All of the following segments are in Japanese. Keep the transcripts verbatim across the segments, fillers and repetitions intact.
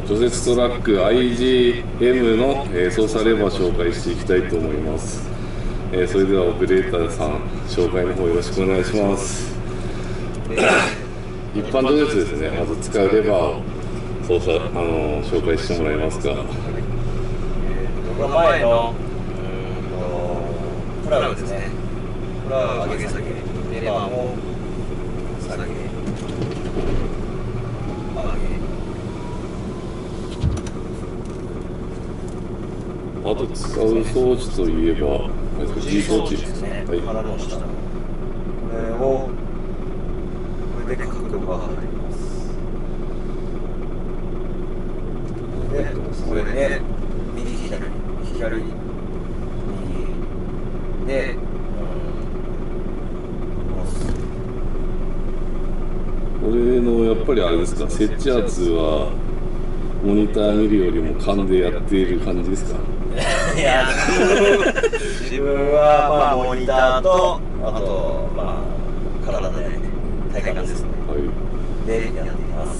除雪トラック アイジーエム の、えー、操作レバー紹介していきたいと思います。えー、それではオペレーターさん紹介の方よろしくお願いします。一般除雪ですね。まず使うレバーを操作、あのー、紹介してもらえますか。 前のプラグですね。プラグ上げ下げ、レバーも下げ、上げ。 あと使う装置といえば、G 装置ですね。はい。 鼻の下。これをこれで角度が入ります。で、これで右左左右で、 これのやっぱりあれですか、設置圧はモニター見るよりも勘でやっている感じですか？ いや、自分はまあモニターとあとまあ体で体感ですね。はい。でやっています。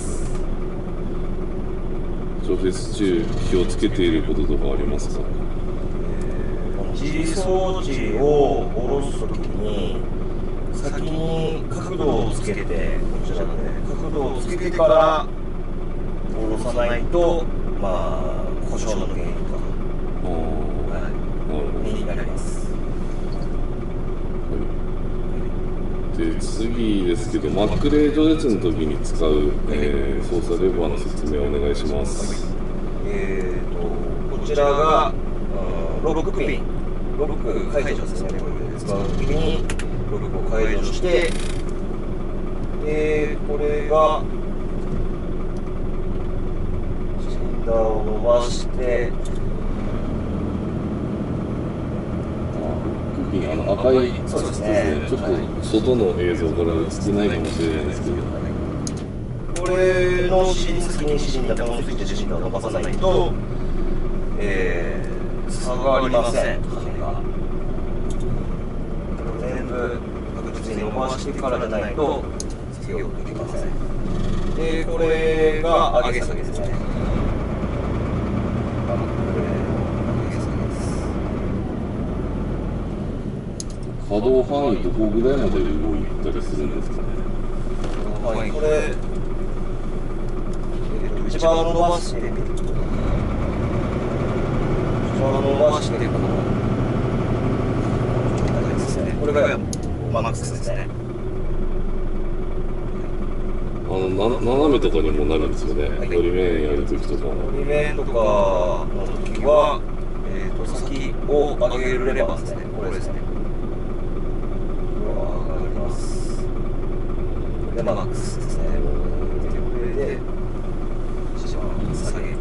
除雪中気をつけていることとかありますか？ この G 装置を下ろすときに先に角度をつけて、こちらで角度をつけてから下ろさないと、まあ故障の原因とかになります。 で次ですけど、マックレー除雪の時に使う、えー、操作レバーの説明をお願いします。 えーとこちらが、うん、ロックピン、ロック解除ですね。これで使う時にロックを解除して、でこれがシリンダーを伸ばして。 あの赤い、 そうですね。 ちょっと外の映像から映ってないかもしれないですけど、 これの先にシリンダー、このスイッチでシリンダーを伸ばさないと、えー、下がりません。これを全部確実に伸ばしてからじゃないと作業できません。で、これが上げ下げですね。 可動範囲どこぐらいまで動いたりするんですかね。 はい、これ、えー、と一番伸ばして、一番伸ばしてこのですね。これがマックスですね。 あのな斜めとかにもなるんですよね。はい、折り面やるときとか。 折り面とかの時は、えー、と先を上げるレバーですね。これですね。マックスですね。で、これで一番下げにな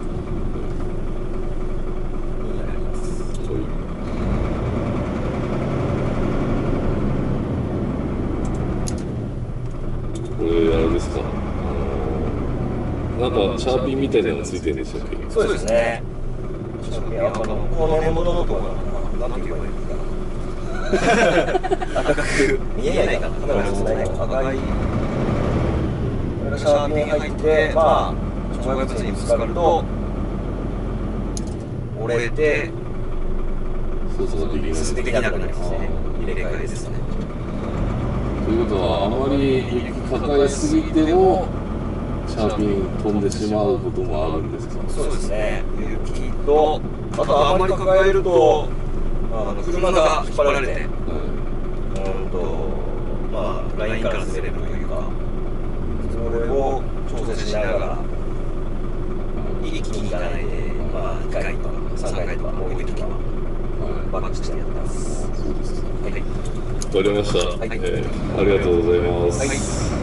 ります。 これあれですか。あのなんかシャーピンみたいなのがついてるんでしたっけ？ そうですね。シャーピン、あのこの根元のところ、なんて言えばいいですか。赤く見えないかな。カメラのない赤い。シャーピン入って、まあ、障害物にぶつかると折れて、 そうそうできなくなりますね。入れ替えですね。 ということは、あまり雪抱えすぎてもシャーピン飛んでしまうこともあるんですか？ そうですね。雪と、あとあまり抱えると、あの車が引っ張られて、はい、うんと、まあラインからずれるというか。それを調整しながら一気にいかないで、まあ、にかいとかさんかいとか多い時はバックしてやってます。 そうですか。 はい、 わかりました。はい、えー、ありがとうございます。はい。